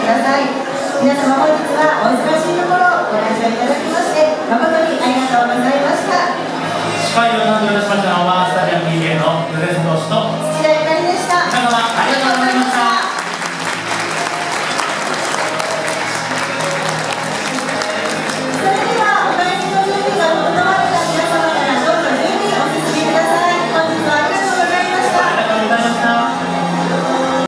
ください。皆様本日はお忙しいところご来場いただきまして誠にありがとうございました。